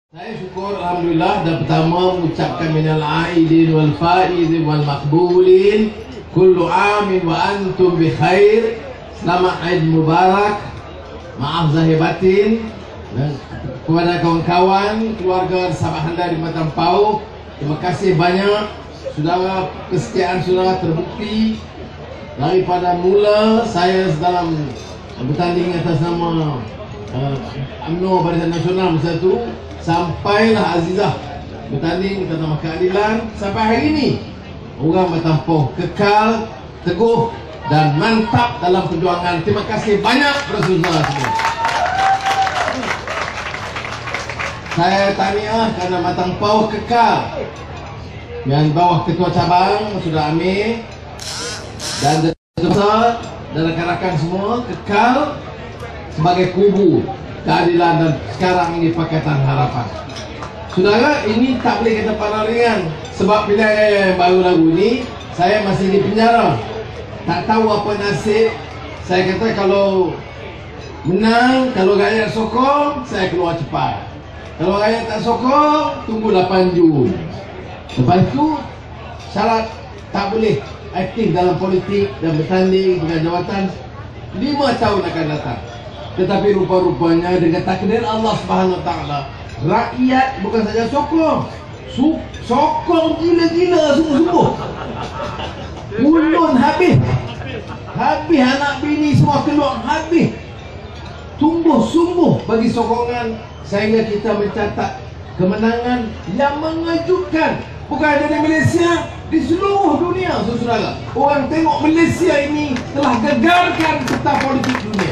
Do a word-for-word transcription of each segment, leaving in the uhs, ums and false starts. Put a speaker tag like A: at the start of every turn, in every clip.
A: Saya syukur alhamdulillah dan pertama mengucapkan minal aidin wal faizin wal maqbulin kullu amin wa antum bi khair. Selamat Aid Mubarak. Maaf zahir batin dan kepada kawan-kawan, keluarga, sahabat anda di Batang Pau, terima kasih banyak. Saudara, kesetiaan saudara terbukti daripada mula saya dalam bertanding atas nama uh, U M N O Barisan Nasional masa itu, sampailah Azizah bertanding tentang keadilan sampai hari ini. Orang Batang Pau kekal, teguh dan mantap dalam perjuangan. Terima kasih banyak kepada saudara semua. Saya tahniah kerana Batang Pau kekal yang bawah ketua cabang Saudara Amir dan besar dan rakan-rakan semua kekal sebagai kubu keadilan dan sekarang ini Pakatan Harapan. Saudara, ini tak boleh kita pandang ringan sebab pilihan raya yang baru lagu ini saya masih di penjara, tak tahu apa nasib. Saya kata kalau menang, kalau rakyat sokong, saya keluar cepat. Kalau rakyat tak sokong, tunggu lapan Jun. Lepas itu syarat tak boleh aktif dalam politik dan bertanding dengan jawatan lima tahun akan datang. Tetapi rupa-rupanya dengan takdir Allah Subhanahu Wa Taala, rakyat bukan saja sokong, su sokong gila-gila sungguh-sungguh. Ulun habis, habis anak bini semua keluar habis. Tumbuh sungguh bagi sokongan sehingga kita mencatat kemenangan yang mengejutkan. Bukan hanya di Malaysia, di seluruh dunia, saudara. Orang tengok Malaysia ini telah gegarkan peta politik dunia.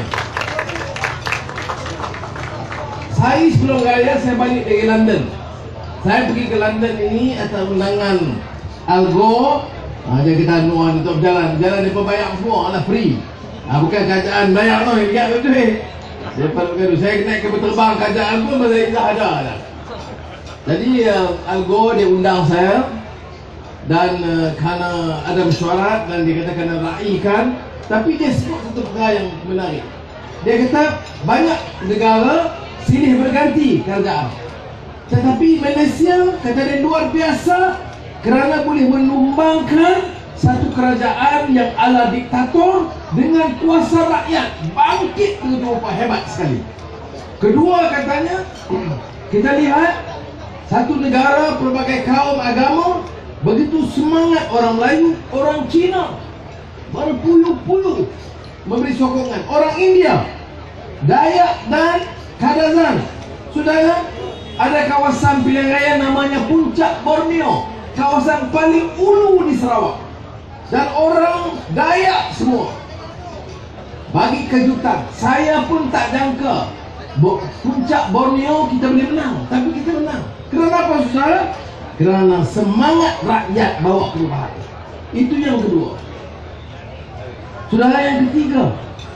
A: Saya sebelum raya saya balik dari London. Saya pergi ke London ini atas undangan Al Gore. Ha, jadi kita nuan untuk jalan, jalan dia bayar semua, lah free. Ha, bukan kerajaan bayar tu, ingat betul eh. Lepas itu saya naik ke terbang kerajaan pun masa itu ada lah. Jadi uh, Al Gore dia undang saya dan uh, kerana ada mesyuarat dan dia kata kena raikan, tapi dia sebut satu perkara yang menarik. Dia kata banyak negara silih berganti kerajaan, tetapi Malaysia kata dia luar biasa kerana boleh menumbangkan satu kerajaan yang ala diktator dengan kuasa rakyat, bangkit begitu rupa hebat sekali. Kedua katanya, kita lihat satu negara pelbagai kaum agama begitu semangat, orang Melayu, orang Cina berpuluh-puluh memberi sokongan, orang India, Dayak dan Kadazan. Saudara, ada kawasan pilihan raya namanya Puncak Borneo, kawasan paling ulu di Sarawak, dan orang Dayak semua bagi kejutan. Saya pun tak jangka Puncak Borneo kita boleh menang, tapi kita menang. Kenapa saudara? Kerana semangat rakyat bawa perubahan. Itu yang kedua. Saudara, yang ketiga,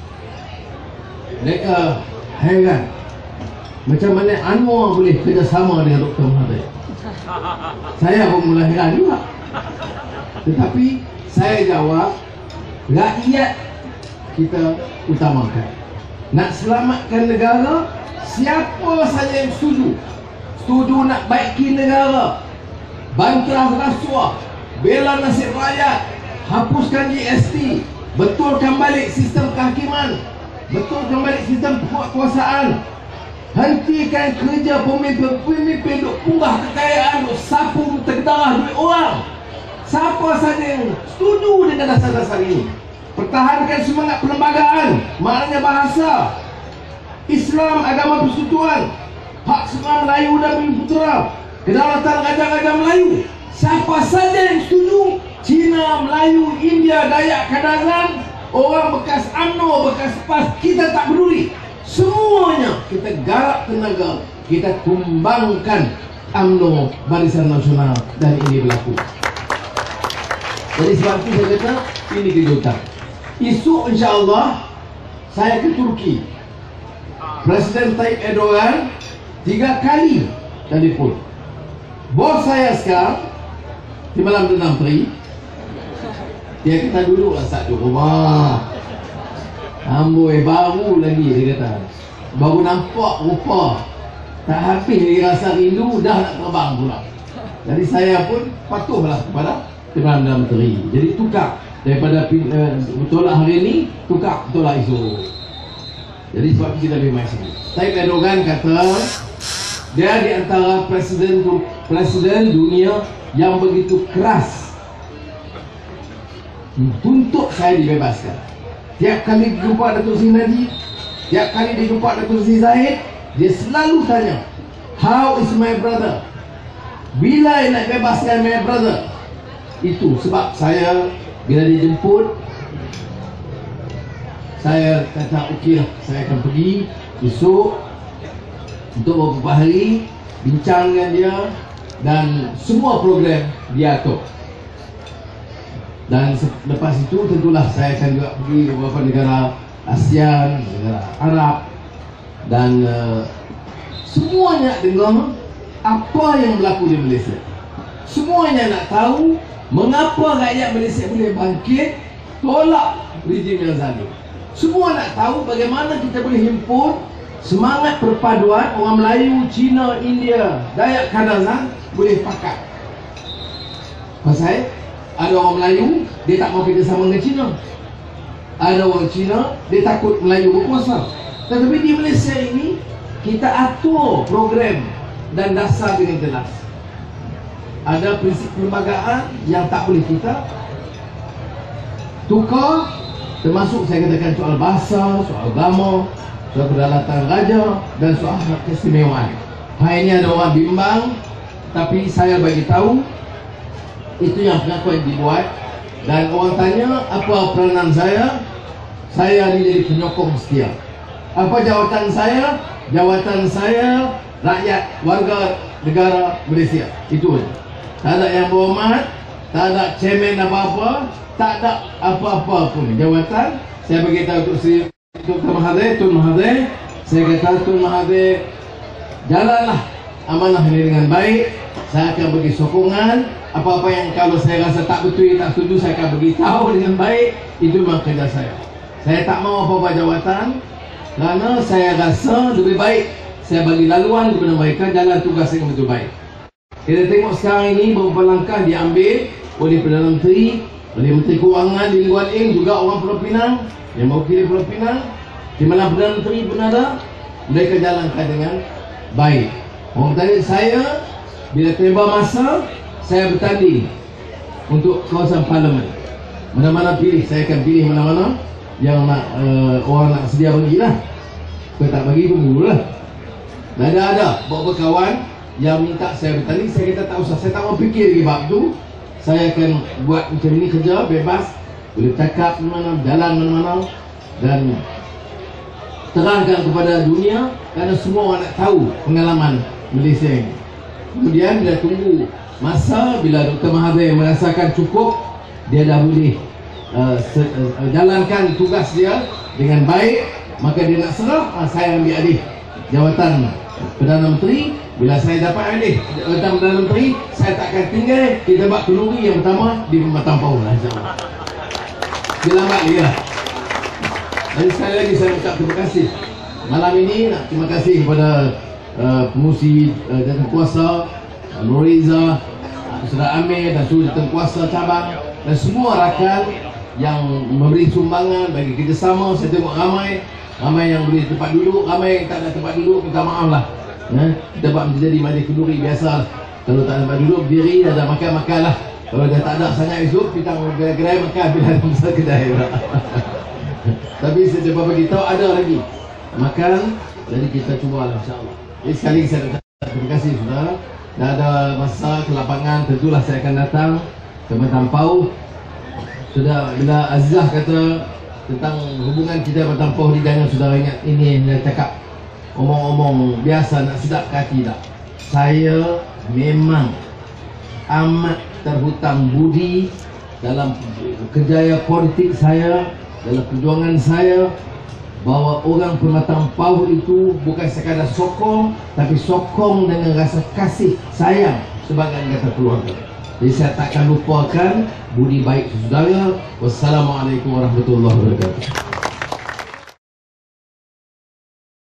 A: mereka heran macam mana Anwar boleh kerjasama dengan Doktor Mahathir. Saya pun mula heran juga. Tetapi saya jawab, rakyat kita utamakan. Nak selamatkan negara, siapa saja yang setuju Setuju nak baiki negara, bantah rasuah, bela nasib rakyat, hapuskan G S T, betulkan balik sistem kehakiman, betulkan balik sistem kekuasaan, hentikan kerja pemimpin-pemimpin duk punggah kekayaan, duk sapu terdarah duit orang. Siapa saja yang setuju dengan dasar-dasar ini, pertahankan semangat perlembagaan, maknanya bahasa Islam, agama persekutuan, hak semua Melayu dan Bumi-Putera, kedaulatan raja-raja Melayu. Siapa saja yang setuju, Cina, Melayu, India, Dayak, Kadazan, orang bekas U M N O, bekas P A S, kita tak peduli. Semuanya kita garap tenaga, kita tumbangkan U M N O Barisan Nasional, dan ini berlaku. Jadi sebab itu saya kata ini kejutan. Esok insya-Allah saya ke Turki. Presiden Tayyip Erdogan tiga kali telefon. Bos saya sekarang di malam enam Tri, dia kata duduklah sat di rumah. Amboi baru lagi dia kata. Baru nampak rupa Tak habis lagi rasa rindu, dah nak terbang pula. Jadi saya pun patuhlah kepada Perdana Menteri. Jadi tukar daripada uh, bertolak hari ini, tukar bertolak esok. Jadi sebab kita lebih main sini. Tayyip Erdogan kata dia di antara presiden presiden dunia yang begitu keras tuntut saya dibebaskan. Tiap kali jumpa Datuk Seri Najib, tiap kali dia jumpa Datuk Seri Zahid, dia selalu tanya, how is my brother? Bila nak bebaskan my brother? Itu sebab saya bila dia jemput, saya kata okey lah, saya akan pergi esok untuk beberapa hari bincang dengan dia dan semua program dia atur. Dan lepas itu tentulah saya akan juga pergi ke beberapa negara ASEAN, negara Arab, dan uh, semuanya dengar apa yang berlaku di Malaysia. Semuanya nak tahu mengapa rakyat Malaysia boleh bangkit tolak rejim yang zalim. Semua nak tahu bagaimana kita boleh himpun semangat perpaduan orang Melayu, Cina, India, Dayak, Kadazan boleh pakat. Pasal ada orang Melayu dia tak mau kerjasama dengan Cina, ada orang Cina dia takut Melayu berkuasa. Tetapi di Malaysia ini kita atur program dan dasar dengan jelas. Ada prinsip perlembagaan yang tak boleh kita tukar, termasuk saya katakan soal bahasa, soal agama, soal kedaulatan raja dan soal keistimewaan. Hal ini ada orang bimbang, tapi saya bagi tahu itu yang pengakuan dibuat. Dan orang tanya apa peranan saya, saya ni jadi penyokong setia. Apa jawatan saya? Jawatan saya rakyat, warga negara Malaysia. Itu saja. Tak ada yang berhormat, tak ada chairman apa-apa, tak ada apa-apa pun. Jawatan saya beritahu untuk si Tun Mahathir, Tun Mahathir, saya kata Tun Mahathir, jalanlah amanah ini dengan baik. Saya akan bagi sokongan. Apa-apa yang kalau saya rasa tak betul, tak setuju, saya akan beritahu dengan baik. Itu memang kerja saya. Saya tak mau apa-apa jawatan, kerana saya rasa lebih baik saya bagi laluan kepada mereka jalan tugas yang betul baik. Kita tengok sekarang ini beberapa langkah diambil oleh Perdana Menteri, oleh Menteri Kewangan di Lee Kuan Yew, juga orang Pulau Pinang yang mewakili Pulau Pinang. Di mana Perdana Menteri pun ada, mereka jalankan dengan baik. Orang tanya saya, bila tiba masa saya bertanding untuk kawasan parlimen, mana-mana pilih, saya akan pilih mana-mana yang nak uh, orang nak sedia bagilah. Kalau tak bagi pun dulu lah. Dan ada ada beberapa kawan yang minta saya bertanding, saya kata tak usah, saya tak mau fikir lagi bab tu. Saya akan buat macam ini kerja bebas, boleh cakap mana-mana, jalan mana-mana dan terangkan kepada dunia, kerana semua orang nak tahu pengalaman Malaysia ini. Kemudian bila tunggu masa, bila Doktor Mahathir merasakan cukup, dia dah boleh uh, uh, jalankan tugas dia dengan baik, maka dia nak serah, uh, saya ambil alih jawatan Perdana Menteri. Bila saya dapat alih jawatan Perdana Menteri, saya tak akan tinggal di tempat kenduri yang pertama di Pematang Pauh lah, insyaAllah. Dia lambat lagi lah. Dan sekali lagi saya ucap terima kasih malam ini. Nak terima kasih kepada uh, pengurusi uh, Jawatankuasa uh, Nur Reza, uh, Saudara Amir dan seluruh Jawatankuasa cabang dan semua rakan yang memberi sumbangan bagi kerjasama. Saya tengok ramai ramai yang beri tempat duduk, ramai yang tak ada tempat duduk, minta maaf lah. Ya, kita buat menjadi majlis kenduri biasa. Kalau tak ada tempat duduk, berdiri, ada makan-makan lah. Kalau dah tak ada sangat esok, kita gerai makan bila ada besar kedai. Tapi saya cuba beritahu ada lagi makan, jadi kita cuba lah, insyaAllah. Jadi sekali lagi saya terima kasih sudah. Dah ada masa ke lapangan, tentulah saya akan datang ke Pematang Pauh. Sudah bila Azizah kata tentang hubungan kita Pematang Pauh ni, jangan saudara ingat ini dia cakap omong-omong biasa nak sedap hati tak. Saya memang amat terhutang budi dalam kerjaya politik saya, dalam perjuangan saya, bahawa orang Pematang Pauh itu bukan sekadar sokong, tapi sokong dengan rasa kasih sayang sebagai anggota keluarga. Jadi saya takkan lupakan budi baik saudara. Wassalamualaikum warahmatullahi wabarakatuh.